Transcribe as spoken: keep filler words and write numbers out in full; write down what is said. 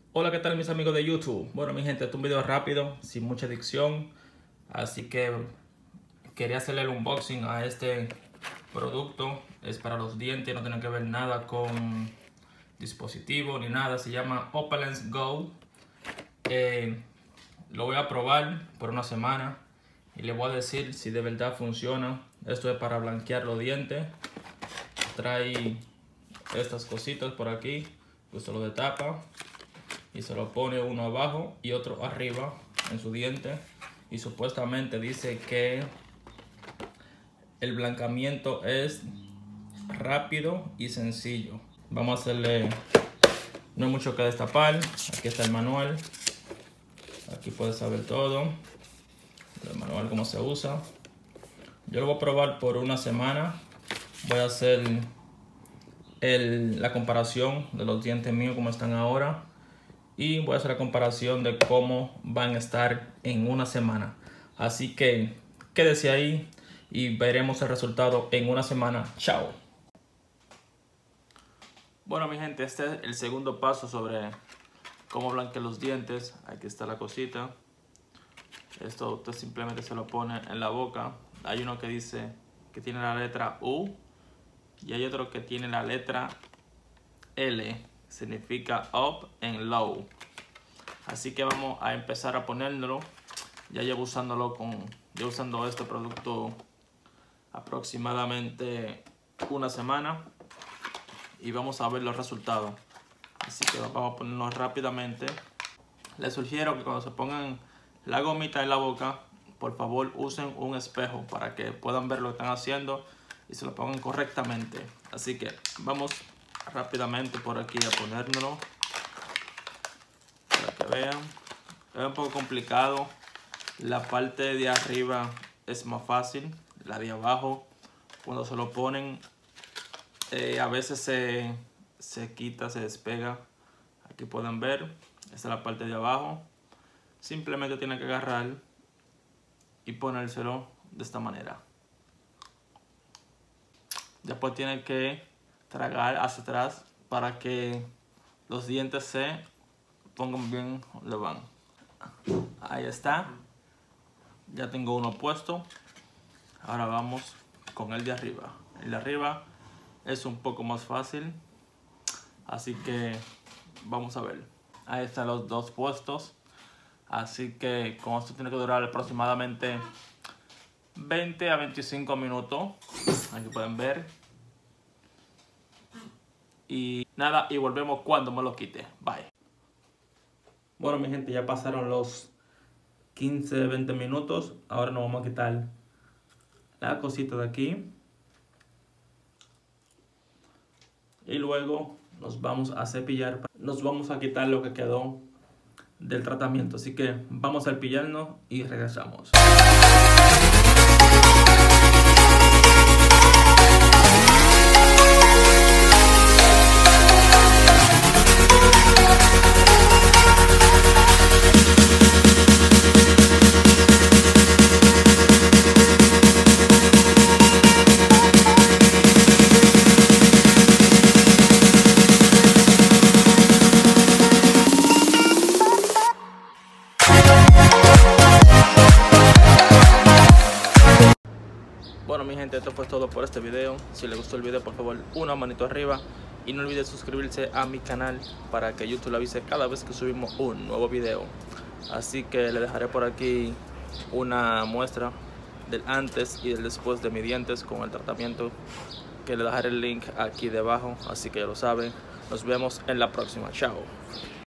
Hola, ¿qué tal mis amigos de YouTube? Bueno, mi gente, este es un video rápido, sin mucha dicción, así que quería hacerle el unboxing a este producto. Es para los dientes, no tiene que ver nada con dispositivo ni nada. Se llama Opalence Go. Eh, lo voy a probar por una semana y le voy a decir si de verdad funciona. Esto es para blanquear los dientes. Trae estas cositas por aquí, usted lo destapa y se lo pone uno abajo y otro arriba en su diente, y supuestamente dice que el blanqueamiento es rápido y sencillo. Vamos a hacerle, no hay mucho que destapar. Aquí está el manual, aquí puedes saber todo el manual, cómo se usa. Yo lo voy a probar por una semana. Voy a hacer el, la comparación de los dientes míos como están ahora, y voy a hacer la comparación de cómo van a estar en una semana. Así que quédese ahí y veremos el resultado en una semana. Chao. Bueno, mi gente, este es el segundo paso sobre cómo blanquear los dientes. Aquí está la cosita. Esto usted simplemente se lo pone en la boca. Hay uno que dice que tiene la letra U y hay otro que tiene la letra L. Significa up and low. Así que vamos a empezar a ponérnoslo. Ya llevo usándolo con yo usando este producto aproximadamente una semana y vamos a ver los resultados. Así que vamos a ponernos rápidamente. Les sugiero que cuando se pongan la gomita en la boca, por favor usen un espejo para que puedan ver lo que están haciendo y se lo pongan correctamente. Así que vamos rápidamente por aquí a ponérnoslo para que vean. Es un poco complicado. La parte de arriba es más fácil, la de abajo cuando se lo ponen eh, a veces se, se quita, se despega. Aquí pueden ver, esta es la parte de abajo. Simplemente tienen que agarrar y ponérselo de esta manera. Después tienen que tragar hacia atrás para que los dientes se pongan bien donde van. Ahí está. Ya tengo uno puesto. Ahora vamos con el de arriba. El de arriba es un poco más fácil, así que vamos a ver. Ahí están los dos puestos. Así que con esto tiene que durar aproximadamente veinte a veinticinco minutos. Aquí pueden ver. Y nada, y volvemos cuando me lo quite. Bye. Bueno, mi gente, ya pasaron los quince a veinte minutos. Ahora nos vamos a quitar la cosita de aquí. Y luego nos vamos a cepillar. Nos vamos a quitar lo que quedó del tratamiento. Así que vamos a cepillarnos y regresamos. Bueno, mi gente, esto fue todo por este video. Si les gustó el video, por favor, una manito arriba. Y no olviden suscribirse a mi canal para que YouTube le avise cada vez que subimos un nuevo video. Así que le dejaré por aquí una muestra del antes y del después de mis dientes con el tratamiento, que le dejaré el link aquí debajo. Así que ya lo saben. Nos vemos en la próxima. Chao.